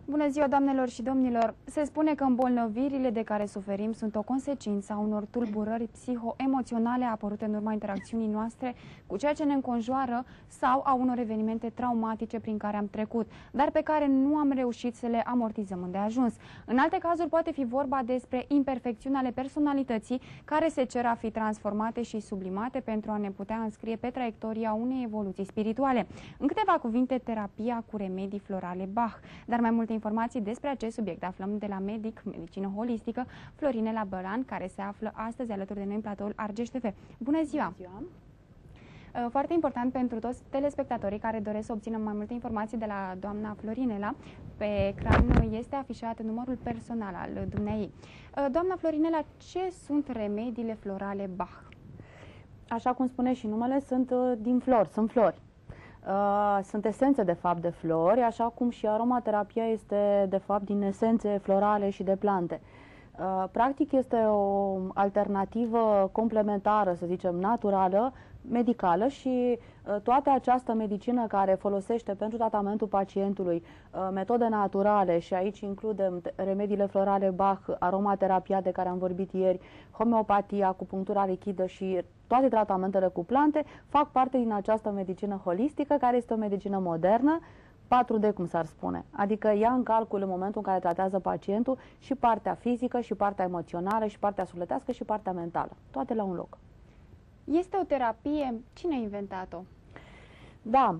Bună ziua, doamnelor și domnilor! Se spune că îmbolnăvirile de care suferim sunt o consecință a unor tulburări psihoemoționale apărute în urma interacțiunii noastre cu ceea ce ne înconjoară sau a unor evenimente traumatice prin care am trecut, dar pe care nu am reușit să le amortizăm îndeajuns. În alte cazuri poate fi vorba despre imperfecțiuni ale personalității care se cer a fi transformate și sublimate pentru a ne putea înscrie pe traiectoria unei evoluții spirituale. În câteva cuvinte, terapia cu remedii florale Bach. Dar mai multe informații despre acest subiect aflăm de la medic, medicină holistică, Florinela Bălan, care se află astăzi alături de noi în platoul Argeș TV. Bună ziua! Bună ziua! Foarte important pentru toți telespectatorii care doresc să obțină mai multe informații de la doamna Florinela, pe ecran este afișat numărul personal al dumneaei. Doamna Florinela, ce sunt remediile florale Bach? Așa cum spune și numele, sunt din flori, sunt flori. Sunt esențe de fapt de flori, așa cum și aromaterapia este de fapt din esențe florale și de plante. Practic este o alternativă complementară, să zicem, naturală, medicală și toată această medicină care folosește pentru tratamentul pacientului metode naturale, și aici includem remediile florale Bach, aromaterapia de care am vorbit ieri, homeopatia, acupunctura lichidă și toate tratamentele cu plante, fac parte din această medicină holistică, care este o medicină modernă, 4D, cum s-ar spune. Adică ia în calcul în momentul în care tratează pacientul și partea fizică, și partea emoțională, și partea sufletească, și partea mentală. Toate la un loc. Este o terapie? Cine a inventat-o? Da,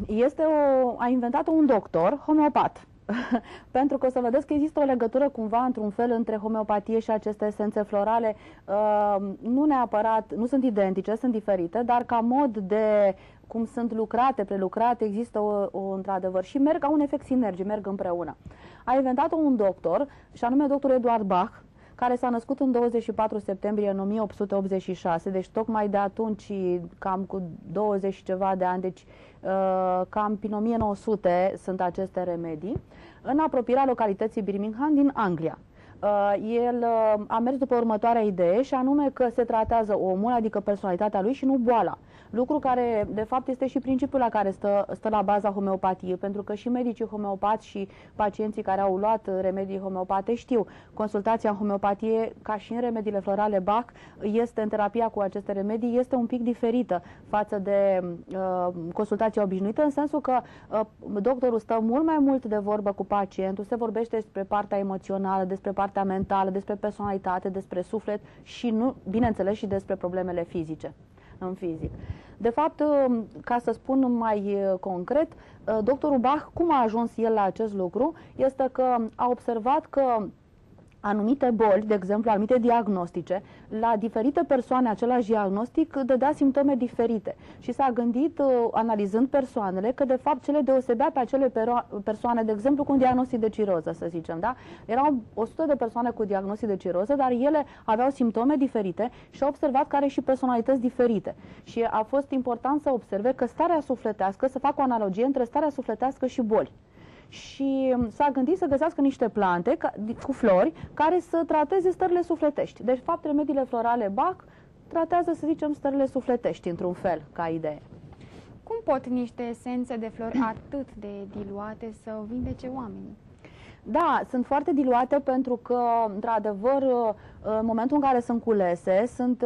a inventat-o un doctor homeopat. Pentru că o să vedeți că există o legătură cumva într-un fel între homeopatie și aceste esențe florale. Nu neapărat, nu sunt identice, sunt diferite, dar ca mod de cum sunt lucrate, prelucrate, există într-adevăr și merg, au un efect sinergic, merg împreună. A inventat-o un doctor, și anume doctorul Eduard Bach, care s-a născut în 24 septembrie în 1886, deci tocmai de atunci, cam cu 20 și ceva de ani, deci cam prin 1900 sunt aceste remedii, în apropierea localității Birmingham din Anglia. El a mers după următoarea idee, și anume că se tratează omul, adică personalitatea lui, și nu boala. Lucru care, de fapt, este și principiul la care stă la baza homeopatiei, pentru că și medicii homeopați și pacienții care au luat remedii homeopate știu, consultația în homeopatie, ca și în remediile florale Bach, este în terapia cu aceste remedii, este un pic diferită față de consultația obișnuită, în sensul că doctorul stă mult mai mult de vorbă cu pacientul, se vorbește despre partea emoțională, despre partea mentală, despre personalitate, despre suflet și, nu, bineînțeles, și despre problemele fizice. În fizic. De fapt, ca să spun mai concret, doctorul Bach, cum a ajuns el la acest lucru, este că a observat că anumite boli, de exemplu, anumite diagnostice, la diferite persoane același diagnostic dădea simptome diferite. Și s-a gândit, analizând persoanele, că de fapt ce le deosebea pe acele persoane, de exemplu, cu un diagnostic de ciroză, să zicem, da? Erau 100 de persoane cu diagnostic de ciroză, dar ele aveau simptome diferite și au observat că are și personalități diferite. Și a fost important să observe că starea sufletească, să facă o analogie între starea sufletească și boli. Și s-a gândit să găsească niște plante cu flori care să trateze stările sufletești. Deci, de fapt, remediile florale Bach tratează, să zicem, stările sufletești, într-un fel, ca idee. Cum pot niște esențe de flori atât de diluate să vindece oamenii? Da, sunt foarte diluate pentru că, într-adevăr, în momentul în care sunt culese,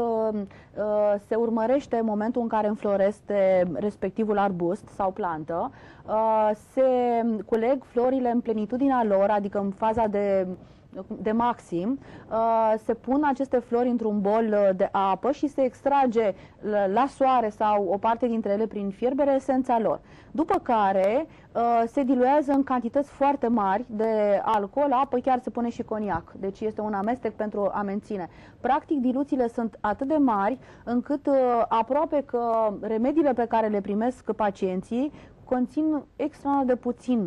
se urmărește momentul în care înflorește respectivul arbust sau plantă, se culeg florile în plenitudinea lor, adică în faza de maxim, se pun aceste flori într-un bol de apă și se extrage la soare sau o parte dintre ele prin fierbere esența lor. După care se diluează în cantități foarte mari de alcool, apă, chiar se pune și coniac. Deci este un amestec pentru a menține. Practic, diluțiile sunt atât de mari încât aproape că remediile pe care le primesc pacienții conțin extraordinar de puțin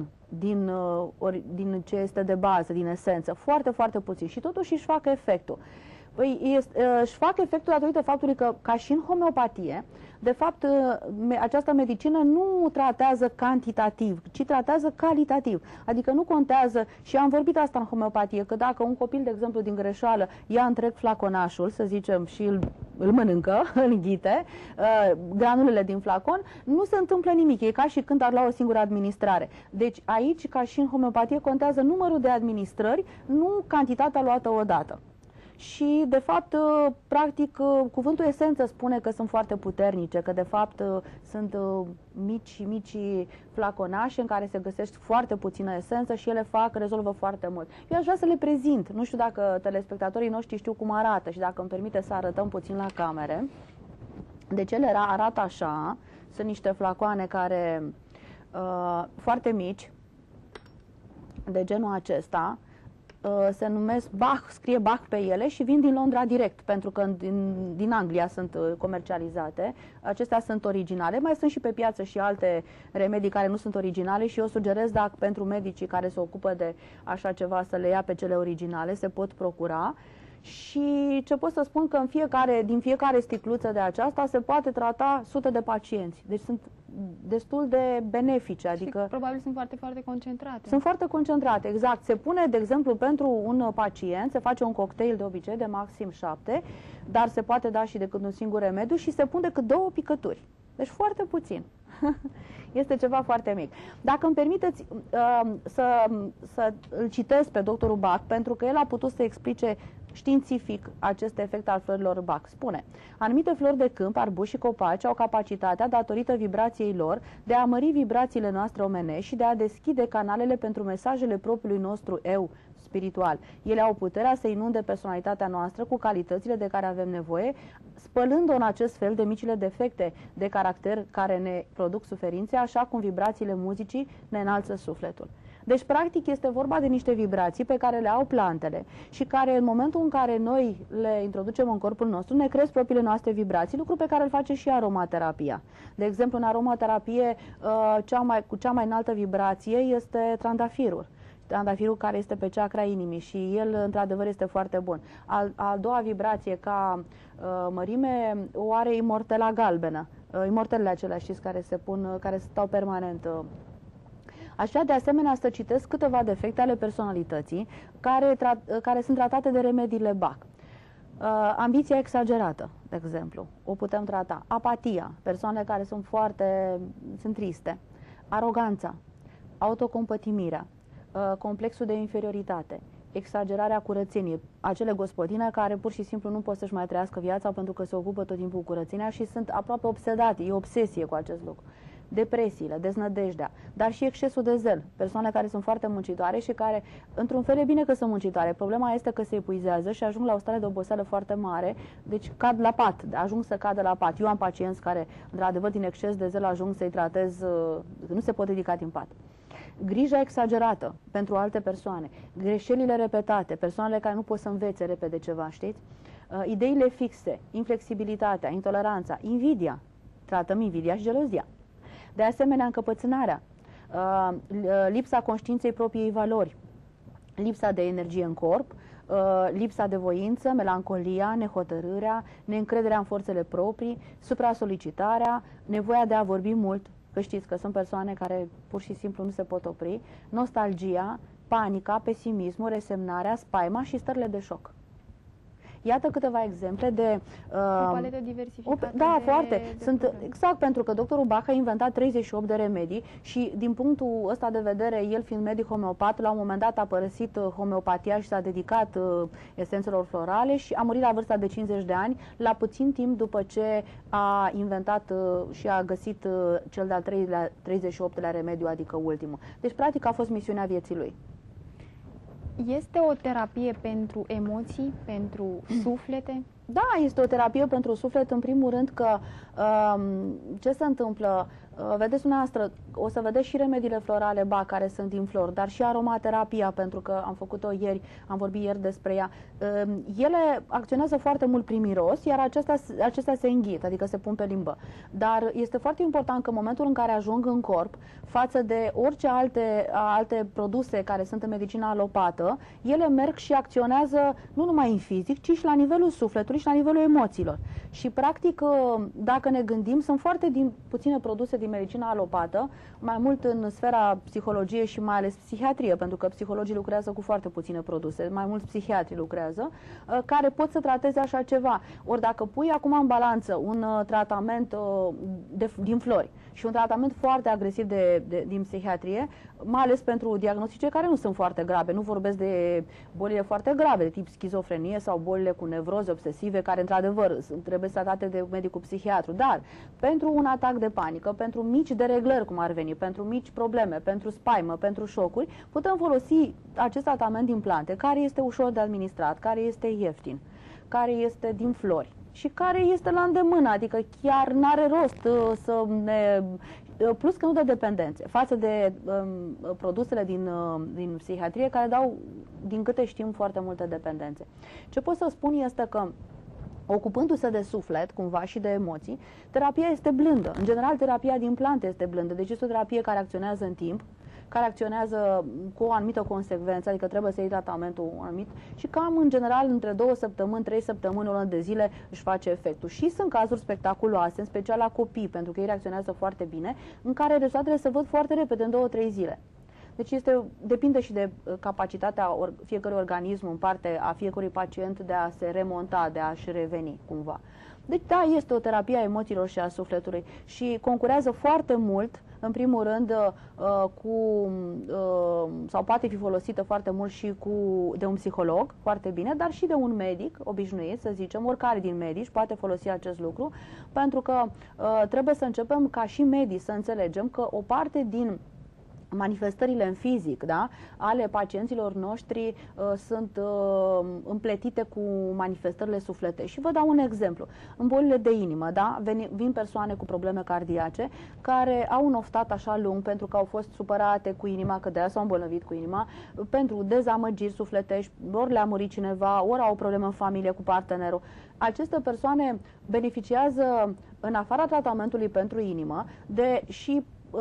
din ce este de bază, din esență, foarte, foarte puțin, și totuși își fac efectul. Își fac efectul datorită faptului că, ca și în homeopatie, de fapt, această medicină nu tratează cantitativ, ci tratează calitativ. Adică nu contează, și am vorbit asta în homeopatie, că dacă un copil, de exemplu, din greșeală ia întreg flaconașul, să zicem, și îl îl mănâncă, îl înghite, granulele din flacon, nu se întâmplă nimic. E ca și când ar lua o singură administrare. Deci aici, ca și în homeopatie, contează numărul de administrări, nu cantitatea luată odată. Și, de fapt, practic, cuvântul esență spune că sunt foarte puternice, că, de fapt, sunt mici flaconașe în care se găsește foarte puțină esență și ele rezolvă foarte mult. Eu aș vrea să le prezint. Nu știu dacă telespectatorii noștri știu cum arată și dacă îmi permite să arătăm puțin la camere. Deci ele arată așa. Sunt niște flacoane care foarte mici, de genul acesta. Se numesc Bach, scrie Bach pe ele și vin din Londra direct, pentru că din Anglia sunt comercializate. Acestea sunt originale. Mai sunt și pe piață și alte remedii care nu sunt originale și eu sugerez, dacă pentru medicii care se ocupă de așa ceva, să le ia pe cele originale, se pot procura. Și ce pot să spun că din fiecare sticluță de aceasta se poate trata sute de pacienți. Deci sunt destul de benefice. Adică și probabil sunt foarte, foarte concentrate. Sunt foarte concentrate, exact. Se pune, de exemplu, pentru un pacient, se face un cocktail de obicei de maxim 7, dar se poate da și decât un singur remediu și se pun decât 2 picături. Deci foarte puțin. Este ceva foarte mic. Dacă îmi permiteți să îl citesc pe doctorul Bach, pentru că el a putut să explice științific acest efect al florilor Bach. Spune: anumite flori de câmp, arbuși și copaci au capacitatea, datorită vibrației lor, de a mări vibrațiile noastre omenești și de a deschide canalele pentru mesajele propriului nostru eu spiritual. Ele au puterea să inunde personalitatea noastră cu calitățile de care avem nevoie, spălând-o în acest fel de micile defecte de caracter care ne produc suferințe, așa cum vibrațiile muzicii ne înalță sufletul. Deci, practic, este vorba de niște vibrații pe care le au plantele și care, în momentul în care noi le introducem în corpul nostru, ne cresc propriile noastre vibrații, lucru pe care îl face și aromaterapia. De exemplu, în aromaterapie, cu cea mai înaltă vibrație este trandafirul. Trandafirul care este pe chakra inimii și el, într-adevăr, este foarte bun. A doua vibrație, ca mărime, o are imortela galbenă. Imortelele acelea, știți, care stau permanent. Aș vrea de asemenea să citesc câteva defecte ale personalității care sunt tratate de remediile Bach. Ambiția exagerată, de exemplu, o putem trata. Apatia, persoanele care sunt triste. Aroganța, autocompătimirea, complexul de inferioritate, exagerarea curățeniei, acele gospodine care pur și simplu nu pot să-și mai trăiască viața pentru că se ocupă tot timpul cu curățenia și sunt aproape obsedate, e obsesie cu acest lucru. Depresiile, deznădejdea, dar și excesul de zel. Persoane care sunt foarte muncitoare și care, într-un fel, e bine că sunt muncitoare. Problema este că se epuizează și ajung la o stare de oboseală foarte mare, deci cad la pat, ajung să cadă la pat. Eu am pacienți care, într-adevăr, din exces de zel ajung să-i tratez, nu se pot ridica din pat. Grija exagerată pentru alte persoane, greșelile repetate, persoanele care nu pot să învețe repede ceva, știți? Ideile fixe, inflexibilitatea, intoleranța, invidia. Tratăm invidia și gelozia. De asemenea, încăpățânarea, lipsa conștiinței propriei valori, lipsa de energie în corp, lipsa de voință, melancolia, nehotărârea, neîncrederea în forțele proprii, supra-solicitarea, nevoia de a vorbi mult, că știți că sunt persoane care pur și simplu nu se pot opri, nostalgia, panica, pesimismul, resemnarea, spaima și stările de șoc. Iată câteva exemple de... o paletă diversificată. Da, foarte. Exact, pentru că doctorul Bach a inventat 38 de remedii și din punctul ăsta de vedere, el fiind medic homeopat, la un moment dat a părăsit homeopatia și s-a dedicat esențelor florale și a murit la vârsta de 50 de ani, la puțin timp după ce a inventat și a găsit cel de-al 38-lea remediu, adică ultimul. Deci, practic, a fost misiunea vieții lui. Este o terapie pentru emoții, pentru suflete? Da, este o terapie pentru suflet, în primul rând că ce se întâmplă, vedeți dumneavoastră, o să vedeți și remediile florale Bach care sunt din flori, dar și aromaterapia, pentru că am făcut-o ieri, am vorbit ieri despre ea. Ele acționează foarte mult prin miros, iar acestea se înghit, adică se pun pe limbă. Dar este foarte important că în momentul în care ajung în corp, față de orice alte produse care sunt în medicina alopată, ele merg și acționează nu numai în fizic, ci și la nivelul sufletului, sufletului și la nivelul emoțiilor. Și practic, dacă ne gândim, sunt foarte puține produse din medicina alopată, mai mult în sfera psihologiei și mai ales psihiatrie, pentru că psihologii lucrează cu foarte puține produse, mai mulți psihiatri lucrează, care pot să trateze așa ceva. Ori dacă pui acum în balanță un tratament din flori și un tratament foarte agresiv din psihiatrie, mai ales pentru diagnostice care nu sunt foarte grave, nu vorbesc de bolile foarte grave, de tip schizofrenie sau bolile cu nevroze obsesive, care într-adevăr trebuie tratate de medicul psihiatru, dar pentru un atac de panică, pentru mici dereglări cum ar veni, pentru mici probleme, pentru spaimă, pentru șocuri, putem folosi acest tratament din plante, care este ușor de administrat, care este ieftin, care este din flori și care este la îndemână, adică chiar n-are rost să ne... Plus că nu dă dependențe față de produsele din psihiatrie, care dau, din câte știm, foarte multe dependențe. Ce pot să spun este că, ocupându-se de suflet, cumva, și de emoții, terapia este blândă. În general, terapia din plante este blândă, deci este o terapie care acționează în timp, care acționează cu o anumită consecvență, adică trebuie să iei tratamentul anumit și cam, în general, între 2 săptămâni, 3 săptămâni, o lună de zile își face efectul. Și sunt cazuri spectaculoase, în special la copii, pentru că ei reacționează foarte bine, în care rezultatele se văd foarte repede, în 2-3 zile. Deci depinde și de capacitatea fiecărui organism, în parte a fiecărui pacient, de a se remonta, de a-și reveni, cumva. Deci, da, este o terapie a emoțiilor și a sufletului și concurează foarte mult, în primul rând, sau poate fi folosită foarte mult și de un psiholog, foarte bine, dar și de un medic obișnuit, să zicem, oricare din medici poate folosi acest lucru, pentru că trebuie să începem ca și medici să înțelegem că o parte din manifestările în fizic, da, ale pacienților noștri sunt împletite cu manifestările sufletești. Și vă dau un exemplu. În bolile de inimă, da, vin persoane cu probleme cardiace care au un oftat așa lung pentru că au fost supărate cu inima, că de aia s-au îmbolnăvit cu inima, pentru dezamăgiri sufletești, ori le-a murit cineva, ori au o problemă în familie cu partenerul. Aceste persoane beneficiază, în afara tratamentului pentru inimă, de și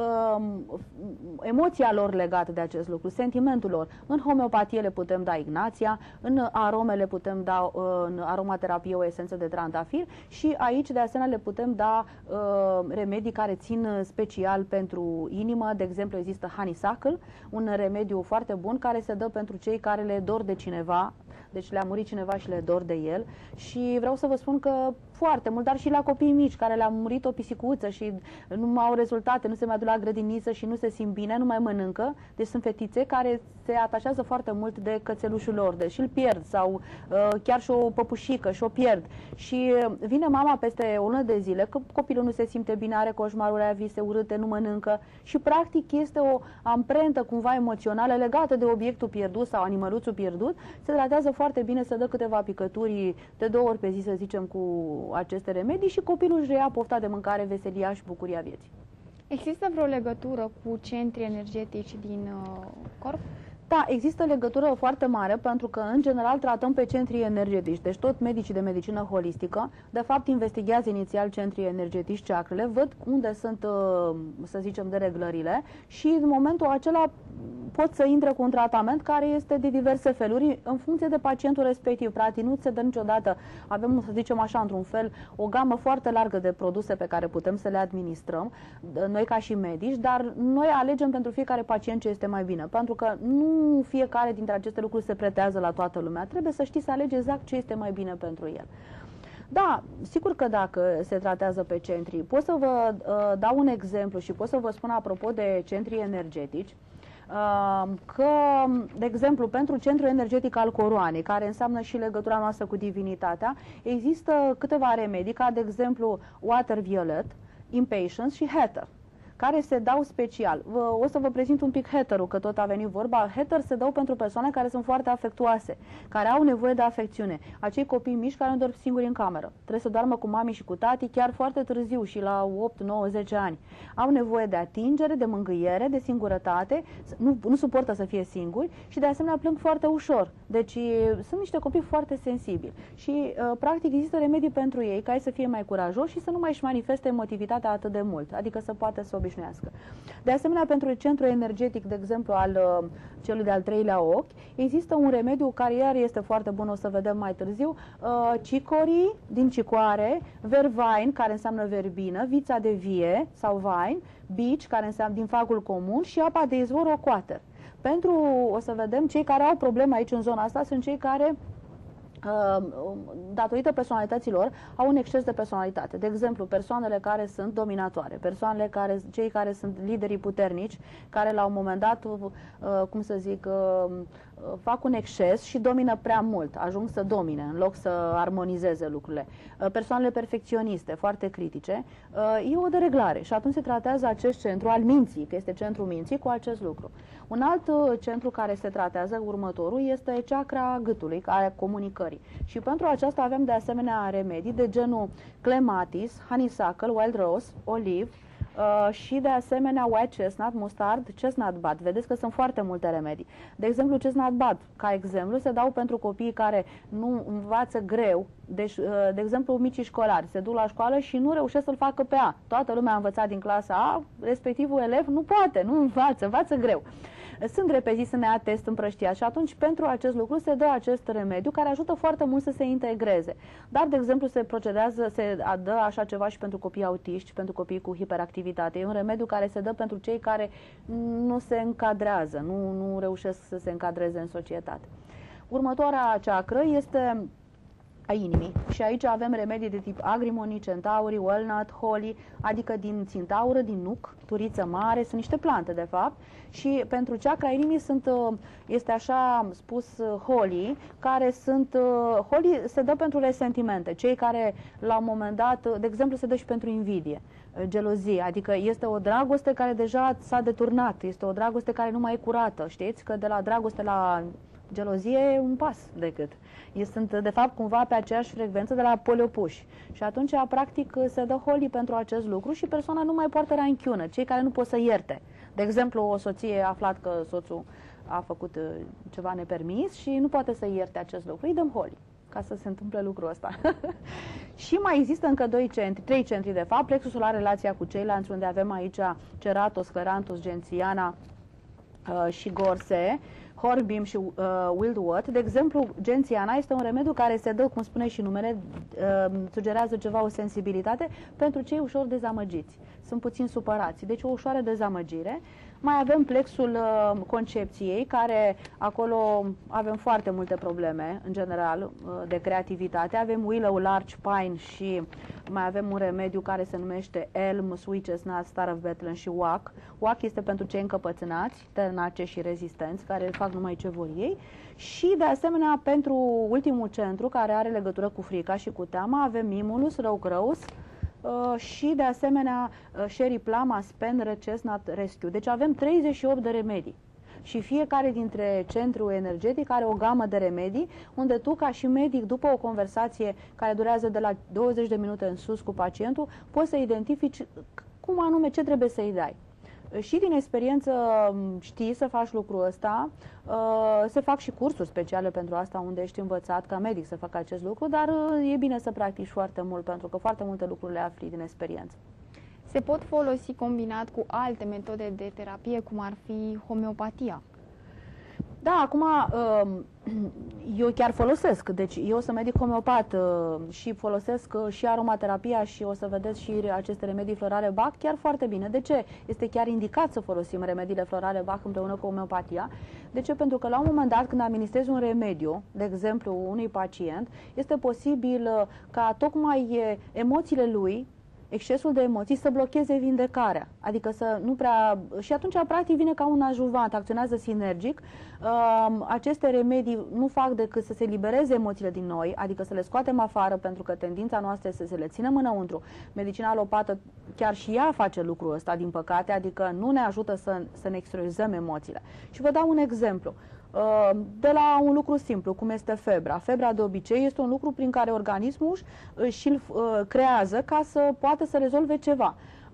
emoția lor legată de acest lucru, sentimentul lor. În homeopatie le putem da ignația, în arome le putem da, în aromaterapie, o esență de trandafir și aici de asemenea le putem da remedii care țin special pentru inimă. De exemplu, există honeysuckle, un remediu foarte bun care se dă pentru cei care le dor de cineva, deci le-a murit cineva și le dor de el. Și vreau să vă spun că foarte mult, dar și la copii mici care le-a murit o pisicuță și nu mai au rezultate, nu se mai duc la grădiniță și nu se simt bine, nu mai mănâncă. Deci sunt fetițe care se atașează foarte mult de cățelușul lor, deci îl pierd sau chiar și o păpușică și o pierd. Și vine mama peste o lună de zile că copilul nu se simte bine, are coșmaruri, are vise urâte, nu mănâncă și practic este o amprentă cumva emoțională legată de obiectul pierdut sau animăluțul pierdut. Se tratează foarte bine, se dă câteva picături de 2 ori pe zi, să zicem, cu aceste remedii și copilul își reia pofta de mâncare, veselia și bucuria vieții. Există vreo legătură cu centri energetici din corp? Da, există legătură foarte mare pentru că, în general, tratăm pe centrii energetici. Deci tot medicii de medicină holistică, de fapt, investigează inițial centrii energetici, chakrele, văd unde sunt, să zicem, dereglările și în momentul acela pot să intre cu un tratament care este de diverse feluri în funcție de pacientul respectiv. Practic nu se dă niciodată, avem, să zicem așa, într-un fel, o gamă foarte largă de produse pe care putem să le administrăm, noi ca și medici, dar noi alegem pentru fiecare pacient ce este mai bine, pentru că nu fiecare dintre aceste lucruri se pretează la toată lumea. Trebuie să știi să alegi exact ce este mai bine pentru el. Da, sigur că dacă se tratează pe centrii, pot să vă dau un exemplu și pot să vă spun apropo de centrii energetici, că, de exemplu, pentru centrul energetic al coroanei, care înseamnă și legătura noastră cu divinitatea, există câteva remedii, ca de exemplu Water Violet, Impatience și Heather, care se dau special. O să vă prezint un pic Heather-ul, că tot a venit vorba. Heather se dau pentru persoane care sunt foarte afectuoase, care au nevoie de afecțiune. Acei copii mici care nu dorm singuri în cameră. Trebuie să doarmă cu mami și cu tati chiar foarte târziu și la 8, 9, 10 ani. Au nevoie de atingere, de mângâiere, de singurătate, nu suportă să fie singuri și de asemenea plâng foarte ușor. Deci sunt niște copii foarte sensibili și practic există remedii pentru ei ca ei să fie mai curajoși și să nu mai își manifeste emotivitatea atât de mult, adică să poată să obișnuiască. De asemenea, pentru centru energetic, de exemplu, al celui de-al treilea ochi, există un remediu care iar este foarte bun, o să vedem mai târziu, cicorii din cicoare, vervain, care înseamnă verbină, vița de vie sau vine, bici, care înseamnă din fagul comun și apa de izvor ocoater. Pentru, o să vedem, cei care au probleme aici în zona asta sunt cei care datorită personalităților, au un exces de personalitate. De exemplu, persoanele care sunt dominatoare, cei care sunt liderii puternici, care la un moment dat, cum să zic, fac un exces și domină prea mult, ajung să domine în loc să armonizeze lucrurile. Persoanele perfecționiste, foarte critice, e o dereglare și atunci se tratează acest centru al minții, că este centrul minții, cu acest lucru. Un alt centru care se tratează, următorul, este chakra gâtului, care comunicării. Și pentru aceasta avem de asemenea remedii de genul clematis, honeysuckle, wild rose, olive și de asemenea white chestnut, mustard, chestnut bud. Vedeți că sunt foarte multe remedii. De exemplu, chestnut bud, ca exemplu, se dau pentru copiii care nu învață greu. Deci, de exemplu, micii școlari se duc la școală și nu reușesc să-l facă pe A. Toată lumea a învățat din clasa A, respectivul elev nu poate, nu învață greu. Sunt repezi, sunt neatest, împrăștiați și atunci pentru acest lucru se dă acest remediu care ajută foarte mult să se integreze. Dar, de exemplu, se dă așa ceva și pentru copii autiști, pentru copii cu hiperactivitate. E un remediu care se dă pentru cei care nu se încadrează, nu reușesc să se încadreze în societate. Următoarea ceacră este a inimii. Și aici avem remedii de tip agrimony, centauri, walnut, holly, adică din țintaură, din nuc, turiță mare, sunt niște plante de fapt. Și pentru chakra inimii este așa spus holly, care holly se dă pentru resentimente. Cei care la un moment dat, de exemplu, se dă și pentru invidie, gelozie, adică este o dragoste care deja s-a deturnat, este o dragoste care nu mai e curată. Știți că de la dragoste la gelozie e un pas decât. Ei sunt, de fapt, cumva pe aceeași frecvență de la poliopuși. Și atunci, practic, se dă holly pentru acest lucru și persoana nu mai poartă ranchiună, cei care nu pot să ierte. De exemplu, o soție a aflat că soțul a făcut ceva nepermis și nu poate să ierte acest lucru. Îi dăm holly ca să se întâmple lucrul ăsta. Și mai există încă trei centri, de fapt. Plexusul are relația cu ceilalți, unde avem aici ceratos, sclerantus, gentiana și gorse, Hornbeam și Wildwood. De exemplu, gentiana este un remediu care se dă, cum spune și numele, sugerează ceva, o sensibilitate pentru cei ușor dezamăgiți. Sunt puțin supărați, deci o ușoară dezamăgire. Mai avem plexul concepției, care acolo avem foarte multe probleme, în general, de creativitate. Avem willow, larch, pine și mai avem un remediu care se numește elm, sweet chestnut, star of Bethlehem și oak. Oak este pentru cei încăpățânați, ternace și rezistenți, care fac numai ce vor ei. Și, de asemenea, pentru ultimul centru, care are legătură cu frica și cu teama, avem mimulus, rogue rose, și de asemenea sherry plum, aspen, chestnut, rescue. Deci avem 38 de remedii și fiecare dintre centrul energetic are o gamă de remedii unde tu, ca și medic, după o conversație care durează de la 20 de minute în sus cu pacientul, poți să identifici cum anume ce trebuie să-i dai. Și din experiență știi să faci lucrul ăsta, se fac și cursuri speciale pentru asta unde ești învățat ca medic să facă acest lucru, dar e bine să practici foarte mult pentru că foarte multe lucruri le afli din experiență. Se pot folosi combinat cu alte metode de terapie, cum ar fi homeopatia? Da, acum eu chiar folosesc, deci eu sunt medic homeopat și folosesc și aromaterapia și o să vedeți și aceste remedii florale Bach chiar foarte bine. De ce? Este chiar indicat să folosim remediile florale Bach împreună cu homeopatia. De ce? Pentru că la un moment dat când administrezi un remediu, de exemplu unui pacient, este posibil ca tocmai emoțiile lui, excesul de emoții, să blocheze vindecarea. Adică să nu prea... Și atunci, practic, vine ca un adjuvant, acționează sinergic. Aceste remedii nu fac decât să se libereze emoțiile din noi, adică să le scoatem afară, pentru că tendința noastră este să le ținem înăuntru. Medicina alopată chiar și ea face lucrul ăsta, din păcate, adică nu ne ajută să ne exteriorizăm emoțiile. Și vă dau un exemplu. De la un lucru simplu, cum este febra. Febra, de obicei, este un lucru prin care organismul își creează ca să poată să rezolve ceva.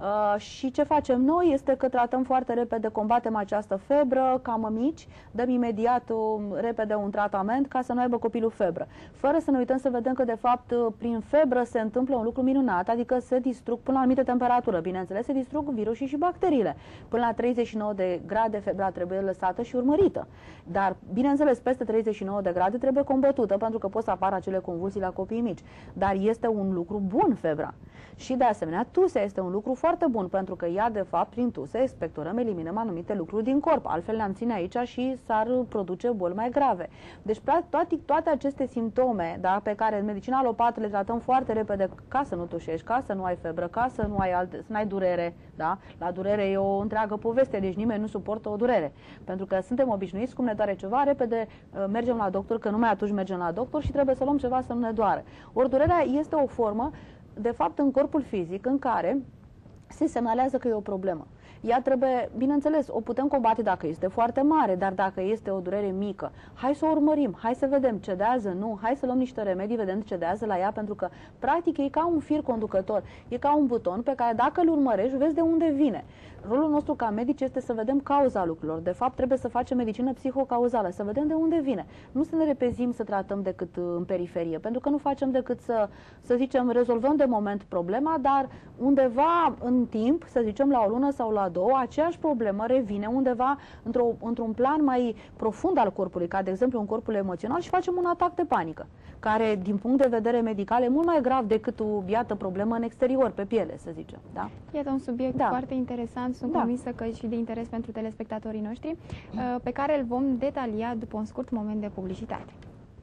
Și ce facem noi este că tratăm foarte repede, combatem această febră ca mămici, dăm imediat repede un tratament ca să nu aibă copilul febră. Fără să ne uităm să vedem că de fapt prin febră se întâmplă un lucru minunat, adică se distrug până la anumită temperatură, bineînțeles, se distrug virusii și bacteriile. Până la 39 de grade febra trebuie lăsată și urmărită. Dar, bineînțeles, peste 39 de grade trebuie combătută, pentru că pot să apară acele convulsii la copiii mici. Dar este un lucru bun febra. Și de asemenea, tusea este un lucru foarte bun, pentru că ea, de fapt, prin tuse expectorăm, eliminăm anumite lucruri din corp. Altfel ne-am ține aici și s-ar produce boli mai grave. Deci, toate aceste simptome, da, pe care în medicina alopată le tratăm foarte repede, ca să nu tușești, ca să nu ai febră, ca să nu ai durere, da? La durere e o întreagă poveste, deci nimeni nu suportă o durere. Pentru că suntem obișnuiți, cum ne doare ceva, repede mergem la doctor, că numai atunci mergem la doctor și trebuie să luăm ceva să nu ne doară. Ori durerea este o formă, de fapt, în corpul fizic, în care se semnalează că e o problemă. Ea trebuie, bineînțeles, o putem combate dacă este foarte mare, dar dacă este o durere mică, hai să o urmărim, hai să vedem, cedează, nu, hai să luăm niște remedii, vedem cedează la ea, pentru că, practic, e ca un fir conducător, e ca un buton pe care, dacă îl urmărești, vezi de unde vine. Rolul nostru ca medici este să vedem cauza lucrurilor. De fapt, trebuie să facem medicină psihocauzală, să vedem de unde vine. Nu să ne repezim să tratăm decât în periferie, pentru că nu facem decât să zicem, rezolvăm de moment problema, dar undeva în timp, să zicem la o lună sau la două, aceeași problemă revine undeva într-un plan mai profund al corpului, ca de exemplu în corpul emoțional, și facem un atac de panică, care din punct de vedere medical e mult mai grav decât o biată problemă în exterior, pe piele, să zicem. Da? Iată un subiect foarte interesant, sunt convinsă că și de interes pentru telespectatorii noștri, pe care îl vom detalia după un scurt moment de publicitate.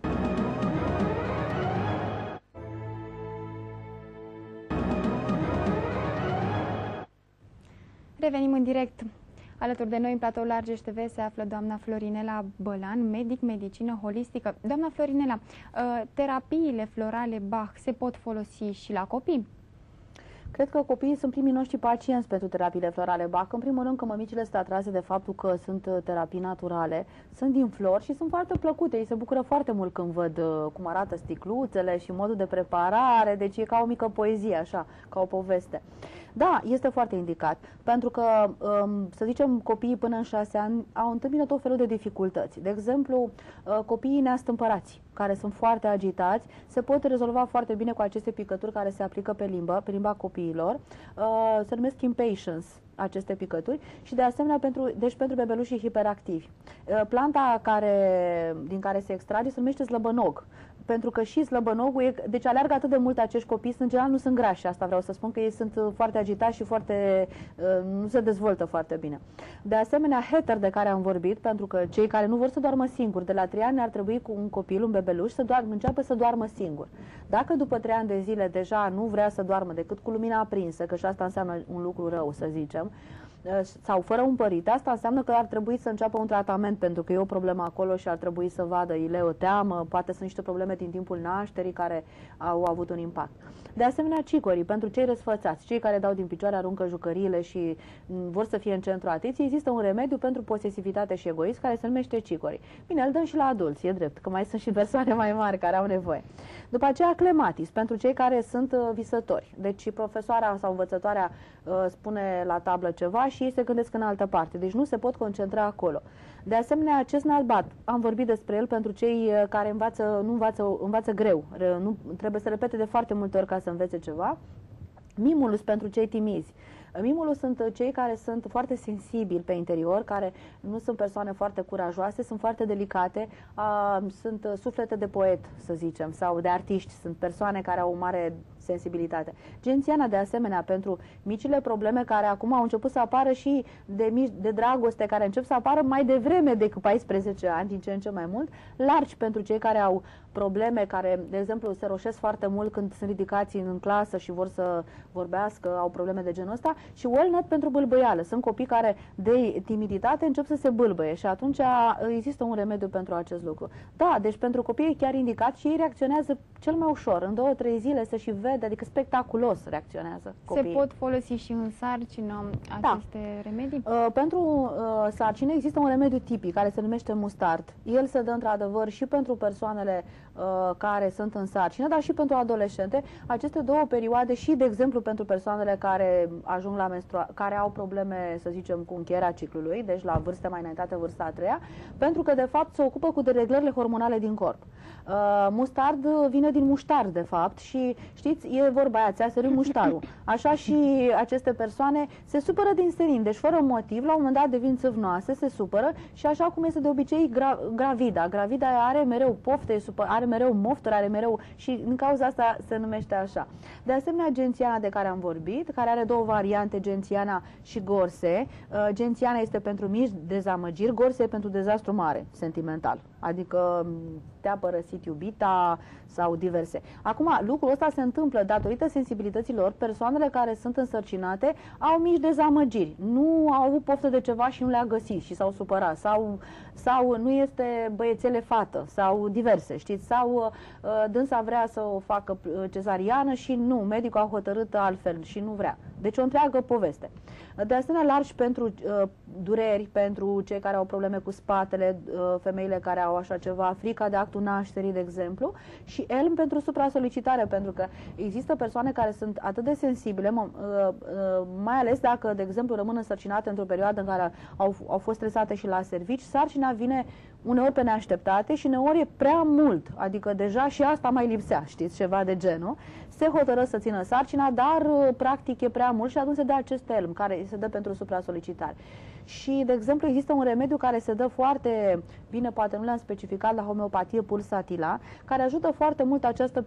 Revenim în direct. Alături de noi în platoul Argeș TV se află doamna Florinela Bălan, medic medicină holistică. Doamna Florinela, terapiile florale Bach se pot folosi și la copii? Cred că copiii sunt primii noștri pacienți pentru terapiile florale Bach. În primul rând că mămicile sunt atrase de faptul că sunt terapii naturale, sunt din flori și sunt foarte plăcute. Ei se bucură foarte mult când văd cum arată sticluțele și modul de preparare, deci e ca o mică poezie, așa, ca o poveste. Da, este foarte indicat, pentru că, să zicem, copiii până în 6 ani au întâmpinat tot felul de dificultăți. De exemplu, copiii neastâmpărați, care sunt foarte agitați, se pot rezolva foarte bine cu aceste picături care se aplică pe limba copiilor. Se numesc impatience aceste picături și de asemenea pentru bebelușii hiperactivi. Planta din care se extrage se numește slăbănog. Pentru că și slăbănogul, deci aleargă atât de mult acești copii, în general nu sunt grași, asta vreau să spun, că ei sunt foarte agitați și nu se dezvoltă foarte bine. De asemenea, heter de care am vorbit, pentru că cei care nu vor să doarmă singuri, de la 3 ani ar trebui cu un copil, un bebeluș, să înceapă să doarmă singur. Dacă după 3 ani de zile deja nu vrea să doarmă decât cu lumina aprinsă, că și asta înseamnă un lucru rău, să zicem, sau fără un părinte, asta înseamnă că ar trebui să înceapă un tratament, pentru că e o problemă acolo și ar trebui să vadă, o teamă, poate sunt niște probleme din timpul nașterii care au avut un impact. De asemenea, cicorii, pentru cei răsfățați, cei care dau din picioare, aruncă jucăriile și vor să fie în centru atenției, există un remediu pentru posesivitate și egoism care se numește cicorii. Bine, îl dăm și la adulți, e drept, că mai sunt și persoane mai mari care au nevoie. După aceea, clematis, pentru cei care sunt visători. Deci profesoara sau învățătoarea spune la tablă ceva și ei se gândesc în altă parte, deci nu se pot concentra acolo. De asemenea, acest albat, am vorbit despre el pentru cei care învață greu, nu trebuie să repete de foarte multe ori ca să învețe ceva. Mimulus pentru cei timizi. Mimulus sunt cei care sunt foarte sensibili pe interior, care nu sunt persoane foarte curajoase, sunt foarte delicate, sunt suflete de poet, să zicem, sau de artiști, sunt persoane care au o mare sensibilitate. Gențiana, de asemenea, pentru micile probleme care acum au început să apară și de dragoste, care încep să apară mai devreme decât 14 ani, din ce în ce mai mult. Largi pentru cei care au probleme, care, de exemplu, se roșesc foarte mult când sunt ridicați în clasă și vor să vorbească, au probleme de genul ăsta. Și walnut pentru bâlbâială. Sunt copii care, de timiditate, încep să se bâlbăie și atunci există un remediu pentru acest lucru. Da, deci pentru copii e chiar indicat și ei reacționează cel mai ușor. În 2-3 zile se și vede, adică spectaculos reacționează copiii. Se pot folosi și în sarcină aceste remedii? Pentru sarcină există un remediu tipic care se numește mustard. El se dă într-adevăr și pentru persoanele care sunt în sarcină, dar și pentru adolescente. Aceste două perioade și, de exemplu, pentru persoanele care ajung ajung la care au probleme, să zicem, cu încheierea ciclului, deci la vârste mai înaintate, vârsta a treia, pentru că de fapt se ocupă cu dereglările hormonale din corp. Mustard vine din muștar, de fapt, și știți, e vorba aia, ți-a sărit muștarul. Așa și aceste persoane se supără din senin, deci fără motiv, la un moment dat devin țâvnoase, se supără și așa cum este de obicei gravida. Gravida are mereu pofte, are mereu mofturi, are mereu și din cauza asta se numește așa. De asemenea, gențiana de care am vorbit, care are două variante, gențiana și gorse. Gențiana este pentru mici dezamăgiri, gorse e pentru dezastru mare, sentimental. Adică te-a părăsit iubita sau diverse. Acum, lucrul ăsta se întâmplă datorită sensibilităților. Persoanele care sunt însărcinate au mici dezamăgiri. Nu au avut poftă de ceva și nu le-a găsit și s-au supărat. Sau nu este băiețele fată sau diverse, știți? Sau dânsa vrea să o facă cezariană și nu, medicul a hotărât altfel și nu vrea. Deci o întreagă poveste. De asemenea, largi pentru dureri, pentru cei care au probleme cu spatele, femeile care au așa ceva, frica de actul nașterii, de exemplu, și elm pentru supra-solicitare, pentru că există persoane care sunt atât de sensibile, mai ales dacă, de exemplu, rămân însărcinate într-o perioadă în care au fost stresate și la servici, sarcina vine uneori pe neașteptate și uneori e prea mult, adică deja și asta mai lipsea, știți, ceva de genul. Se hotără să țină sarcina, dar practic e prea mult și atunci se dă acest elm care se dă pentru supra-solicitare. Și, de exemplu, există un remediu care se dă foarte bine, poate nu l-am specificat, la homeopatie pulsatila, care ajută foarte mult această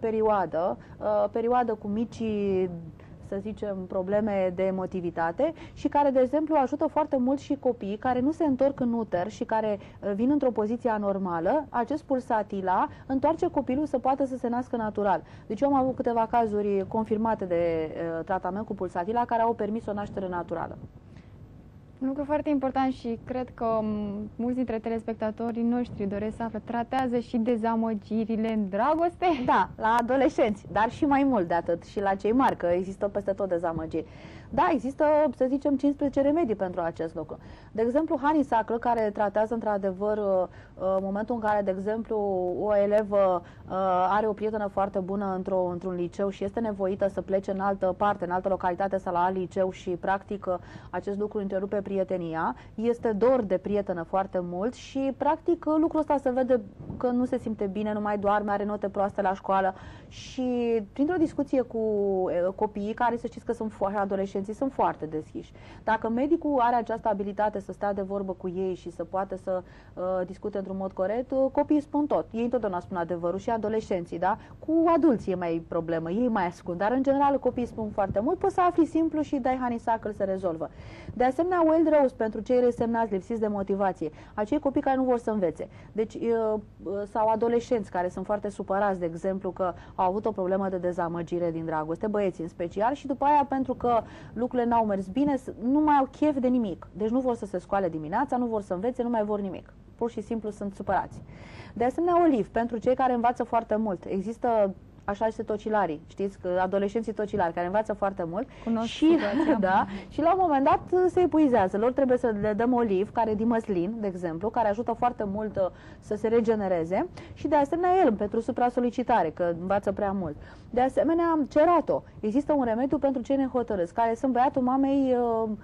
perioadă cu micii, să zicem, probleme de emotivitate și care, de exemplu, ajută foarte mult și copiii care nu se întorc în uter și care vin într-o poziție anormală. Acest pulsatila întoarce copilul să poată să se nască natural. Deci eu am avut câteva cazuri confirmate de tratament cu pulsatila care au permis o naștere naturală. Un lucru foarte important și cred că mulți dintre telespectatorii noștri doresc să află, tratează și dezamăgirile în dragoste? Da, la adolescenți, dar și mai mult de atât, și la cei mari, că există peste tot dezamăgiri. Da, există, să zicem, 15 remedii pentru acest lucru. De exemplu, Honeysuckle, care tratează într-adevăr momentul în care, de exemplu, o elevă are o prietenă foarte bună într-un liceu și este nevoită să plece în altă parte, în altă localitate sau la alt liceu și, practic, acest lucru întrerupe prietenia. Este dor de prietenă foarte mult și, practic, lucrul ăsta se vede că nu se simte bine, nu mai doarme, are note proaste la școală și, printr-o discuție cu copiii, care, să știți că sunt adolescenți, sunt foarte deschiși. Dacă medicul are această abilitate să stea de vorbă cu ei și să poată să discute într-un mod corect, copiii spun tot. Ei întotdeauna spun adevărul și adolescenții, da? Cu adulții e mai problemă, ei mai ascund, dar în general copiii spun foarte mult, poți să afli simplu și dai Honeysuckle, se rezolvă. De asemenea, Wild Rose pentru cei resemnați, lipsiți de motivație, acei copii care nu vor să învețe. Deci, sau adolescenți care sunt foarte supărați, de exemplu, că au avut o problemă de dezamăgire din dragoste, băieții în special, și după aia, pentru că lucrurile n-au mers bine, nu mai au chef de nimic. Deci nu vor să se scoale dimineața, nu vor să învețe, nu mai vor nimic. Pur și simplu sunt supărați. De asemenea, Oliv, pentru cei care învață foarte mult. Există așa este tocilarii, știți, că adolescenții tocilari care învață foarte mult. Cunosc și, da, și la un moment dat se epuizează. Lor trebuie să le dăm Oliv, care e dimăslin, de exemplu, care ajută foarte mult să se regenereze și de asemenea elm pentru supra-solicitare, că învață prea mult. De asemenea, cerato. Există un remediu pentru cei nehotărâți, care sunt băiatul mamei,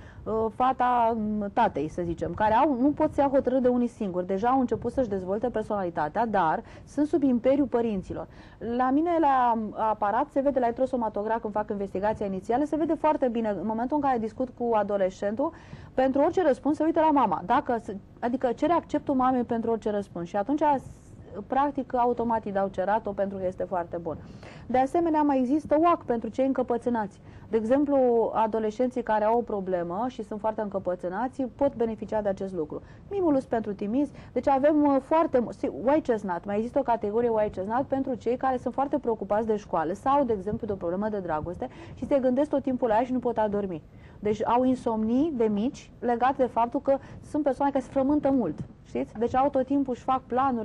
fata tatei, să zicem, care nu pot să ia hotărâri de unii singuri. Deja au început să-și dezvolte personalitatea, dar sunt sub imperiul părinților. La mine, la aparat, se vede, la electrosomatograf, când fac investigația inițială, se vede foarte bine. În momentul în care discut cu adolescentul, pentru orice răspuns se uită la mama. Adică cere acceptul mamei pentru orice răspuns. Și atunci, practic, automat îi dau cerato pentru că este foarte bun. De asemenea, mai există UAC pentru cei încăpățânați. De exemplu, adolescenții care au o problemă și sunt foarte încăpățânați pot beneficia de acest lucru. Mimulus pentru timizi, deci avem foarte mult. White chestnut, mai există o categorie white chestnut pentru cei care sunt foarte preocupați de școală sau, de exemplu, de o problemă de dragoste și se gândesc tot timpul la ea și nu pot adormi. Deci au insomnii de mici legate de faptul că sunt persoane care se frământă mult. Știți? Deci au tot timpul, își fac planuri,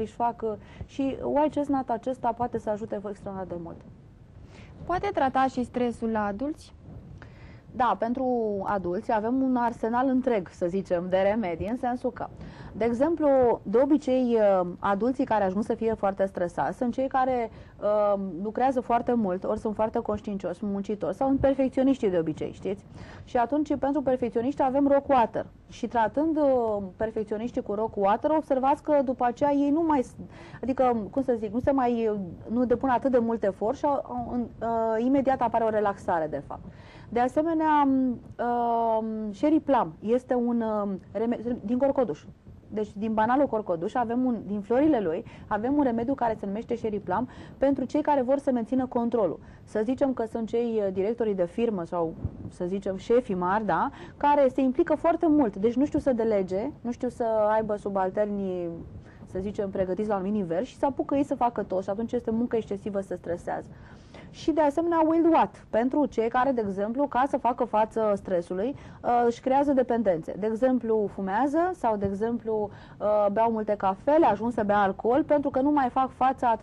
și white chestnut acesta poate să ajute extraordinar de mult. Poate trata și stresul la adulți? Da, pentru adulți avem un arsenal întreg, să zicem, de remedii, în sensul că De exemplu, de obicei, adulții care ajung să fie foarte stresați sunt cei care lucrează foarte mult, ori sunt foarte conștiincioși, sunt muncitori sau sunt perfecționiștii de obicei, știți? Și atunci, pentru perfecționiști avem rock water. Și tratând perfecționiștii cu rock water, observați că după aceea ei nu mai, adică, cum să zic, nu depun atât de mult efort și imediat apare o relaxare, de fapt. De asemenea, Sherry Plum este un remediu din corcoduș. Deci, din banalul corcoduș, din florile lui, avem un remediu care se numește Sherry Plum pentru cei care vor să mențină controlul. Să zicem că sunt cei directorii de firmă sau, să zicem, șefii mari, da, care se implică foarte mult. Deci nu știu să delege, nu știu să aibă subalterni, să zicem, pregătiți la un anumit nivel și să apucă ei să facă tot și atunci este muncă excesivă, se stresează. Și de asemenea Wild Watt, pentru cei care, de exemplu, ca să facă față stresului, își creează dependențe. De exemplu, fumează sau, de exemplu, beau multe cafele, ajung să bea alcool, pentru că nu mai fac față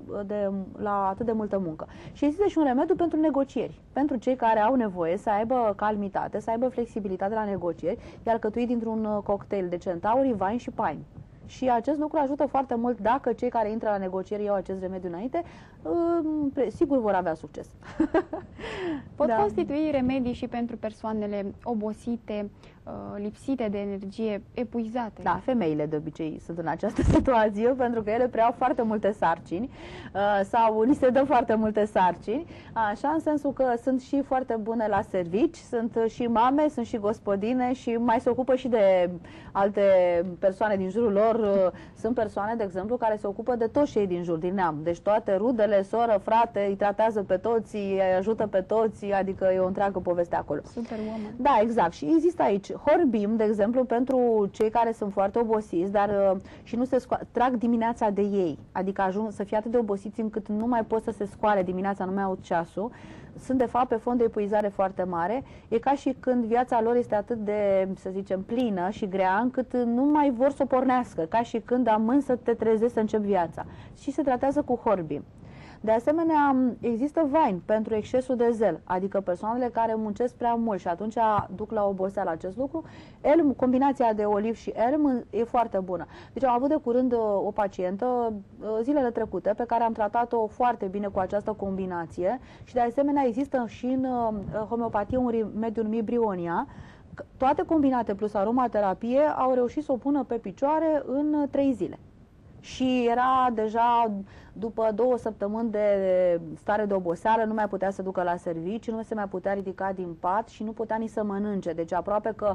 la atât de multă muncă. Și există și un remediu pentru negocieri. Pentru cei care au nevoie să aibă calmitate, să aibă flexibilitate la negocieri, e alcătuit dintr-un cocktail de centauri, wine și pine. Și acest lucru ajută foarte mult dacă cei care intră la negocieri iau acest remediu înainte, sigur vor avea succes. Pot constitui remedii și pentru persoanele obosite, lipsite de energie, epuizate. Da, femeile de obicei sunt în această situație pentru că ele preiau foarte multe sarcini sau li se dă foarte multe sarcini, așa, în sensul că sunt și foarte bune la servici, sunt și mame, sunt și gospodine și mai se ocupă și de alte persoane din jurul lor. Sunt persoane, de exemplu, care se ocupă de toți cei din jur, din neam. Deci toate rudele, soră, frate, îi tratează pe toți, îi ajută pe toți, adică e o întreagă poveste acolo. Superwoman. Da, exact. Și există aici Horbim, de exemplu, pentru cei care sunt foarte obosiți, dar și nu se trag dimineața de ei, adică ajung să fie atât de obosiți încât nu mai pot să se scoale dimineața, nu mai aud ceasul. Sunt, de fapt, pe fond de epuizare foarte mare. E ca și când viața lor este atât de, să zicem, plină și grea, încât nu mai vor să o pornească, ca și când amân să te trezești să începi viața. Și se tratează cu Horbim. De asemenea, există wine pentru excesul de zel, adică persoanele care muncesc prea mult și atunci duc la oboseală acest lucru. Elm, combinația de oliv și elm e foarte bună. Deci am avut de curând o pacientă zilele trecute pe care am tratat-o foarte bine cu această combinație și de asemenea există și în homeopatie un remediu numit Brionia. Toate combinate plus aromaterapie au reușit să o pună pe picioare în 3 zile. Și era deja după 2 săptămâni de stare de oboseală, nu mai putea să ducă la serviciu, nu se mai putea ridica din pat și nu putea nici să mănânce. Deci aproape că